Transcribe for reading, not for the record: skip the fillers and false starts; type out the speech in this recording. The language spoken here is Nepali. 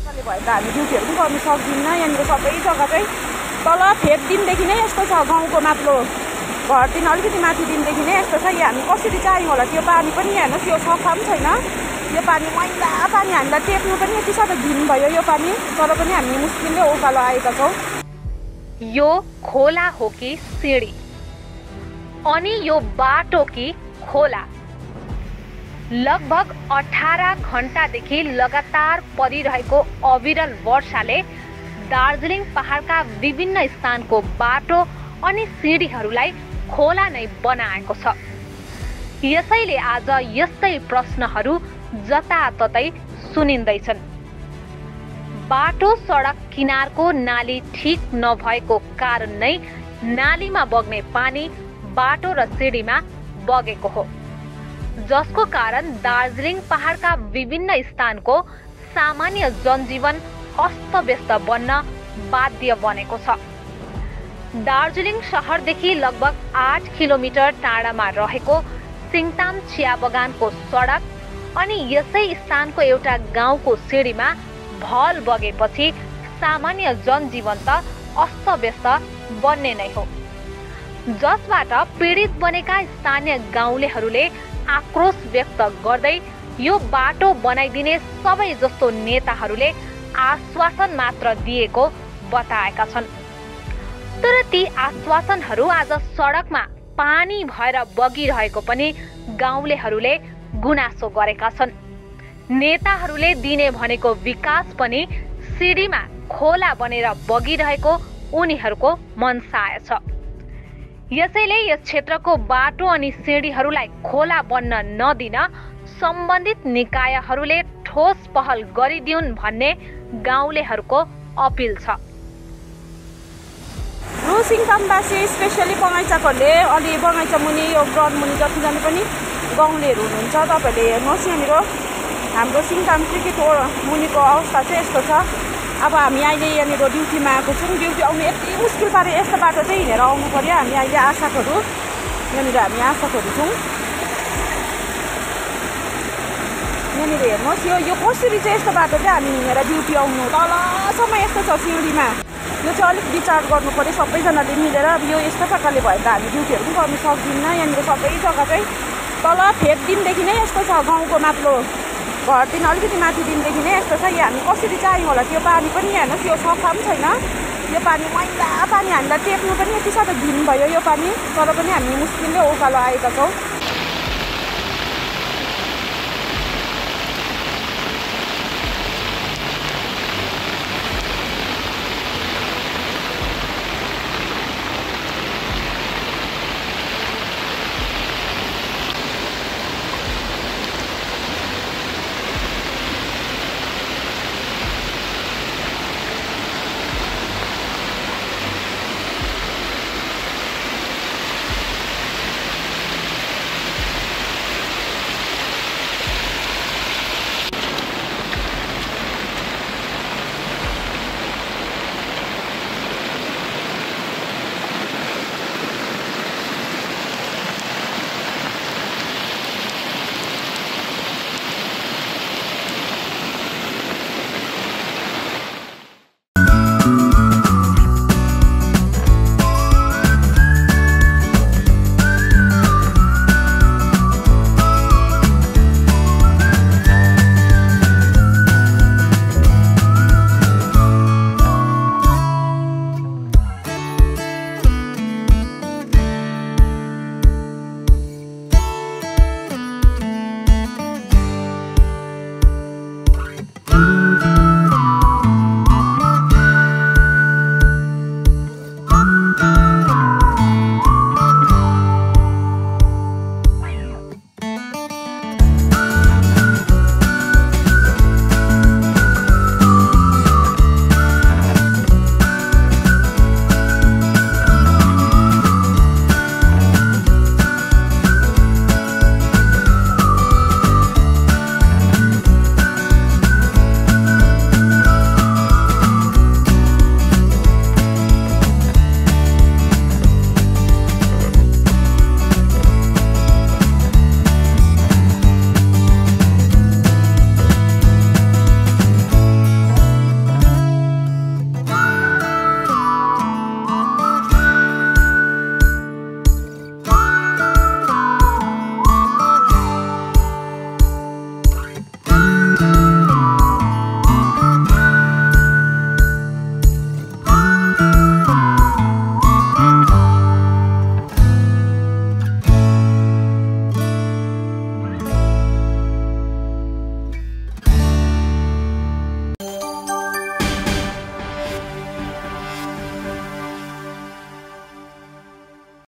भयो त हामी ड्युटीहरू पनि गर्नु सक्दिनँ। यहाँनिर सबै जग्गा चाहिँ तल फेद दिनदेखि नै यस्तो छ, गाउँको माथिल्लो घरदेखि अलिकति माथि दिनदेखि नै यस्तो छ। यो हामी कसरी चाहियो होला त्यो पानी पनि हेर्नुहोस्, यो सफा पनि छैन, यो पानी मैला पानी, हामीलाई टेक्नु पनि यति साह्रो घिन भयो यो पानी, तर पनि हामी मुस्किलले उकालो आएका छौँ। यो खोला हो कि सिँढी अनि यो बाटो कि खोला? लगभग 18 घण्टादेखि लगातार परिरहेको अविरल वर्षाले दार्जिलिङ पहाडका विभिन्न स्थानको बाटो अनि सिँढीहरूलाई खोला नै बनाएको छ। यसैले आज यस्तै प्रश्नहरू जताततै सुनिँदैछन्। बाटो सडक किनारको नाली ठिक नभएको कारण नै नालीमा बग्ने पानी बाटो र सिँढीमा बगेको हो, जसको कारण दार्जिलिङ पहाडका विभिन्न स्थानको सामान्य जनजीवन अस्तव्यस्त बन्न बाध्य बनेको छ। दार्जिलिङ शहरदेखि लगभग 8 किलोमिटर टाढामा रहेको सिङताम चिया बगानको सडक अनि यसै स्थानको एउटा गाउँको सिँढीमा भल बगेपछि सामान्य जनजीवन त अस्तव्यस्त बन्ने नै हो, जसबाट पीडित बनेका स्थानीय गाउँलेहरूले आक्रोश व्यक्त गर्दै यो बाटो बनाइदिने सबै जस्तो नेताहरूले आश्वासन मात्र दिएको बताएका छन्। तर ती आश्वासनहरू आज सडकमा पानी भएर बगिरहेको पनि गाउँलेहरूले गुनासो गरेका छन्। नेताहरूले दिने भनेको विकास पनि सिँढीमा खोला बनेर बगिरहेको उनीहरूको मनसाय छ। यसैले यस क्षेत्रको बाटो अनि सिँढीहरूलाई खोला बन्न नदिन सम्बन्धित निकायहरूले ठोस पहल गरिदिउन् भन्ने गाउँलेहरूको अपिल छ। सिङतामवासी स्पेसली बगैँचाकोहरूले अलि बगैँचा मुनि यो ग्राउन्ड मुनि जतिजना पनि गाउँलेहरू हुनुहुन्छ, तपाईँहरूले हेर्नुहोस् यहाँनिर हाम्रो सिङताम क्रिकेट मुनिको अवस्था चाहिँ यस्तो छ। अब हामी अहिले यहाँनिर ड्युटीमा आएको छौँ, ड्युटी आउनु यति मुस्किल पाऱ्यो, यस्तो बाटो चाहिँ हिँडेर आउनु पर्यो। हामी अहिले आशाहरू यहाँनिर हामी आशाहरू छौँ। यहाँनिर हेर्नुहोस् यो कसरी चाहिँ यस्तो बाटो चाहिँ हामी हिँडेर ड्युटी आउनु, तलसम्म यस्तो छ सिँढीमा। यो चाहिँ अलिक विचार गर्नु पर्यो सबैजनाले मिलेर। अब यो यस्तो प्रकारले भयो त हामी ड्युटीहरू पनि गर्नु सक्दिनँ। यहाँनिर सबै जग्गा चाहिँ तल फेद दिनदेखि नै यस्तो छ, गाउँको माथिल्लो घरदेखि अलिकति माथि दिनदेखि नै यस्तो छ। यो हामी कसरी चाहियो होला त्यो पानी पनि हेर्नुहोस्, यो सफा पनि छैन, यो पानी मैला पानी, हामीलाई टेक्नु पनि यति साह्रो घिन भयो यो पानी, तर पनि हामी मुस्किलले उकालो आएका छौँ।